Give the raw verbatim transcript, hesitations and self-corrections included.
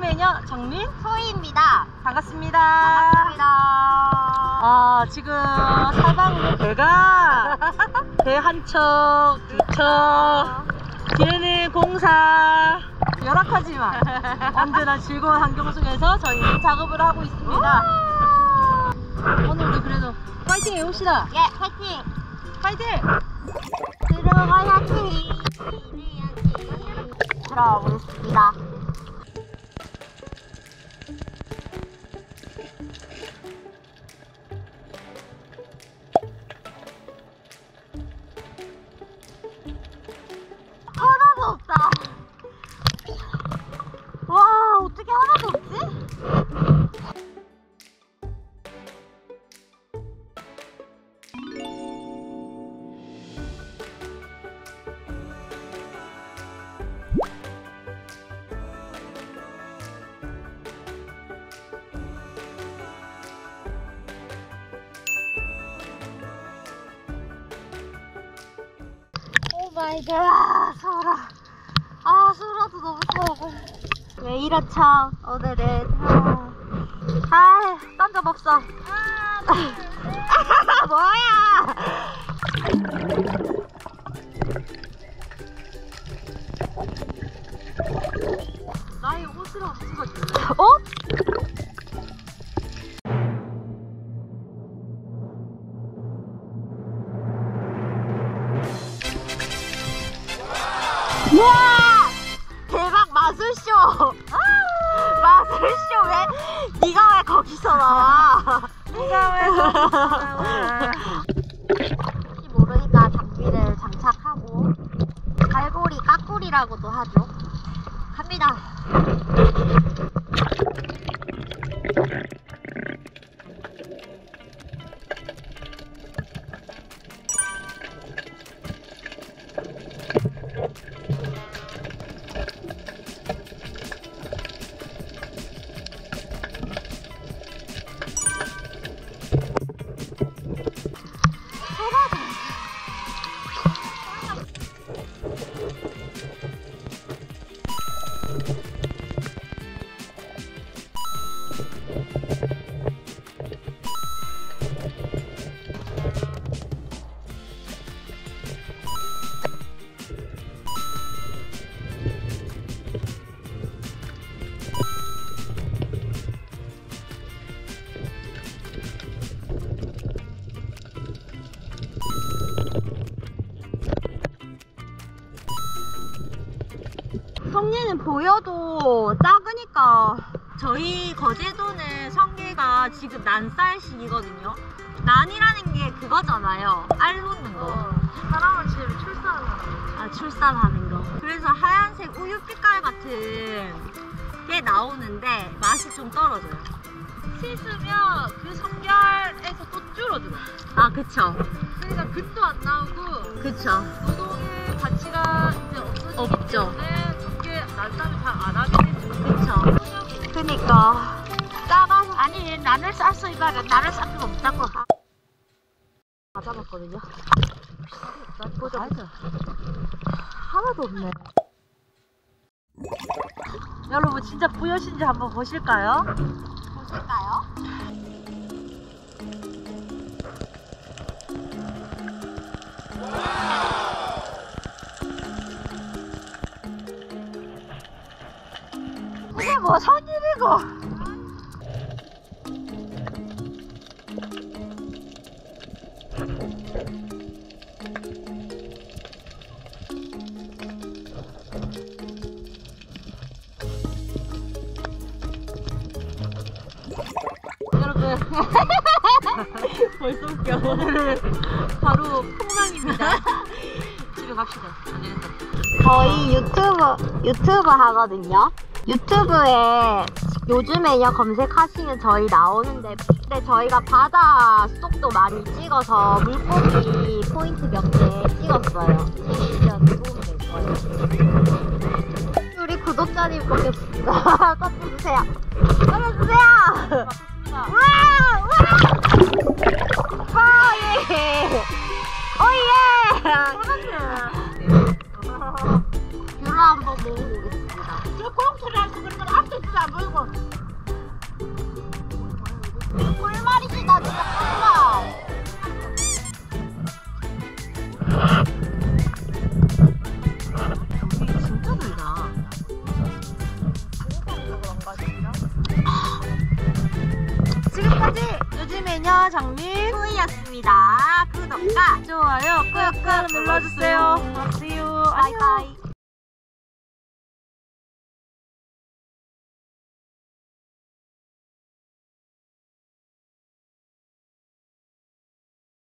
해녀 정민 소희입니다. 반갑습니다. 반갑습니다. 아 지금 사방으로 배가 배 한 척, 두 척, 뒤에는 공사. 열악하지만 언제나 즐거운 환경 속에서 저희는 작업을 하고 있습니다. 오늘도 그래도 파이팅 해봅시다. 예, 파이팅! 파이팅! 들어가야지. 들어가 보겠습니다. 하나도 없다. 와, 어떻게 하나도 없지? 오 마이 갓, 소라. 아, 소라도 너무 커. 왜 이렇죠? 오늘은. 아, 아 딴 점 없어. 아, 뭐야! 나의 옷을 한번 찍어줄래? 옷? 우와! 대박 마술쇼! 마술쇼 왜? 네가 왜 거기서 나와? 네가 왜 거기서 나와? 혹시 모르니까 장비를 장착하고 갈고리, 까꾸리라고도 하죠. 갑니다. 성례는 보여도 작으니까. 저희 거제도는 성게가 지금 난쌀 시기거든요. 난이라는 게 그거잖아요. 알 놓는 거. 어. 사람을 지금 출산하는 거. 아, 출산하는 거. 그래서 하얀색 우유 빛깔 같은 게 나오는데 맛이 좀 떨어져요. 씻으면 그 성게에서 또 줄어들어요. 아, 그쵸. 그러니까 긋도 안 나오고. 그쵸. 노동의 가치가 이제 없어지기 없죠. 때문에 성게 난쌀을 잘 안 하게 되죠. 그쵸. 그니까. 작아서. 아니, 나를 쌀수 이거는 나를 쌀 수가 없다고. 다 잡았거든요. 보자, 보자. 하나도 없네. 여러분 진짜 뿌여신지 한번 보실까요? 보실까요? 이게 뭐 선일이고. 여러분 벌써 웃겨. 오늘은 바로 폭망입니다. 집에 갑시다. 안 되겠다. 저희 유튜브, 유튜브 하거든요. 유튜브에 요즘에요 검색하시면 저희 나오는데, 근데 저희가 바다 속도 많이 찍어서 물고기 포인트 몇 개 찍었어요. 재밌으면 도움이 될 거예요. 우리 구독자님 보겠습니다. 꺼주세요. 꺼주세요. 우와! 우와! 예! 오예! 귤을 한번 먹어보겠습니다. 저 공터를 할수 그런 건 앞도 뒤도 안 보이고. 꿀말이지 나 진짜 꿀말. 여기 진짜 달다. 지금까지 요즘에녀 장민 후이였습니다. 구독과 좋아요 꾹꾹 눌러주세요. See you. 바이바이.